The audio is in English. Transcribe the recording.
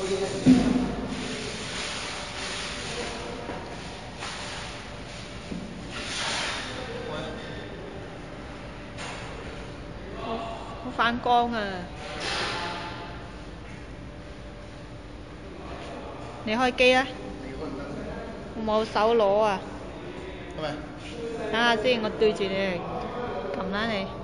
好反光啊！你開機啦，我冇手攞啊。 係咪？ 等下先，我對住你嚟撳啦你。